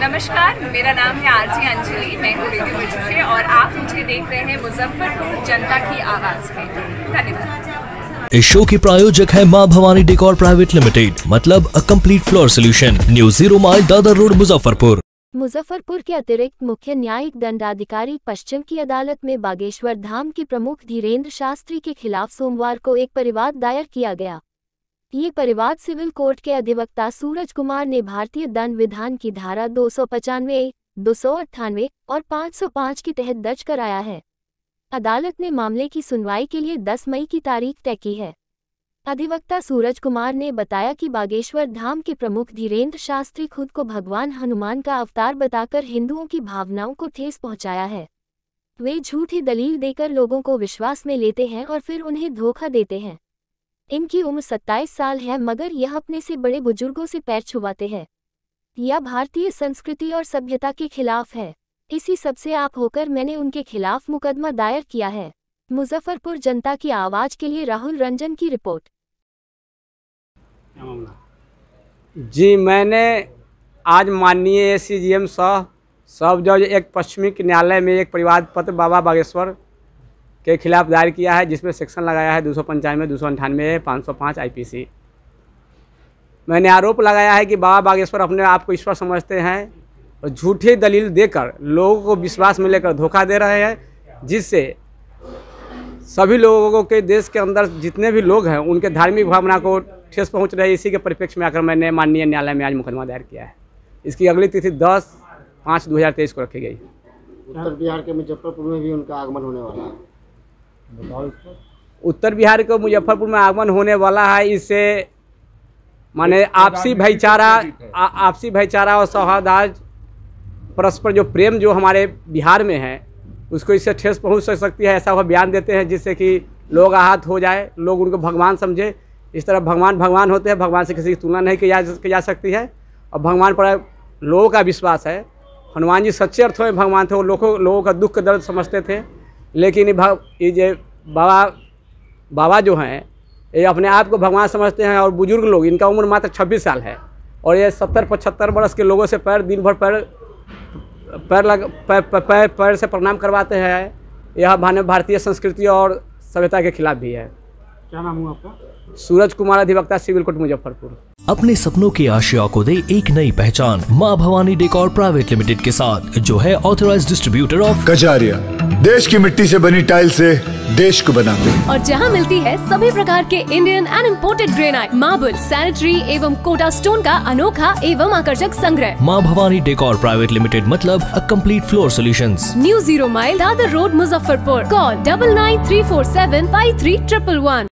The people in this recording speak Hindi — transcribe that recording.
नमस्कार, मेरा नाम है आरजी अंजलि। मैं हूँ रेडियो से और आप मुझे देख रहे हैं मुजफ्फरपुर जनता की आवाज में। धन्यवाद। इस शो के प्रायोजक है मां भवानी डेकोर प्राइवेट लिमिटेड, मतलब a complete floor solution, new 0 mile Dadar road, Muzaffarpur. Muzaffarpur के अतिरिक्त मुख्य न्यायिक दंडाधिकारी पश्चिम की अदालत में बागेश्वर धाम के प्रमुख धीरेन्द्र शास्त्री के खिलाफ सोमवार को एक परिवाद दायर किया गया। ये परिवाद सिविल कोर्ट के अधिवक्ता सूरज कुमार ने भारतीय दंड विधान की धारा 295, 298 और 505 के तहत दर्ज कराया है। अदालत ने मामले की सुनवाई के लिए 10 मई की तारीख तय की है। अधिवक्ता सूरज कुमार ने बताया कि बागेश्वर धाम के प्रमुख धीरेन्द्र शास्त्री खुद को भगवान हनुमान का अवतार बताकर हिंदुओं की भावनाओं को ठेस पहुंचाया है। वे झूठी दलील देकर लोगों को विश्वास में लेते हैं और फिर उन्हें धोखा देते हैं। इनकी उम्र 27 साल है, मगर यह अपने से बड़े बुजुर्गों से पैर छुआते हैं। यह भारतीय संस्कृति और सभ्यता के खिलाफ है। इसी सबसे आप होकर मैंने उनके खिलाफ मुकदमा दायर किया है। मुजफ्फरपुर जनता की आवाज के लिए राहुल रंजन की रिपोर्ट। जी, मैंने आज माननीय ACGM सब जज एक पश्चिमी न्यायालय में एक परिवाद पत्र बाबा बागेश्वर के खिलाफ दायर किया है, जिसमें सेक्शन लगाया है 295, 298, 505 IPC। मैंने आरोप लगाया है कि बाबा बागेश्वर अपने आप को ईश्वर समझते हैं और झूठी दलील देकर लोगों को विश्वास में लेकर धोखा दे रहे हैं, जिससे सभी लोगों के देश के अंदर जितने भी लोग हैं उनके धार्मिक भावना को ठेस पहुंच रही है। इसी के परिप्रेक्ष्य में आकर मैंने माननीय न्यायालय में आज मुकदमा दायर किया है। इसकी अगली तिथि 10/5/2023 को रखी गई। उत्तर बिहार के मुजफ्फरपुर में भी उनका आगमन होने वाला है। उत्तर बिहार के मुजफ्फरपुर में आगमन होने वाला है। इससे माने आपसी भाईचारा और सौहार्द, परस्पर जो प्रेम जो हमारे बिहार में है उसको इससे ठेस पहुंच सकती है, ऐसा वह बयान देते हैं, जिससे कि लोग आहत हो जाए, लोग उनको भगवान समझे। इस तरह भगवान होते हैं, भगवान से किसी की तुलना नहीं की जा सकती है और भगवान पर लोगों का विश्वास है। हनुमान जी सच्चे अर्थों में भगवान थे, वो लोगों का दुख दर्द समझते थे। लेकिन ये जो बाबा जो हैं ये अपने आप को भगवान समझते हैं और बुजुर्ग लोग, इनका उम्र मात्र 26 साल है और ये 70-75 वर्ष के लोगों से दिन भर पैर से प्रणाम करवाते हैं। यह भारतीय संस्कृति और सभ्यता के खिलाफ भी है। क्या नाम हुआ आपका? सूरज कुमार, अधिवक्ता, सिविल कोर्ट, मुजफ्फरपुर। अपने सपनों की आशिया को दे एक नई पहचान मां भवानी डेकोर प्राइवेट लिमिटेड के साथ, जो है ऑथराइज्ड डिस्ट्रीब्यूटर ऑफ कजारिया। देश की मिट्टी से बनी टाइल से देश को बनाते हैं और जहां मिलती है सभी प्रकार के Indian and imported granite, marble, sanitary एवं कोटा स्टोन का अनोखा एवं आकर्षक संग्रह। मां भवानी डेकोर प्राइवेट लिमिटेड, मतलब a complete floor solutions, new 0 mile Dadar road, Muzaffarpur. Call 9934753111।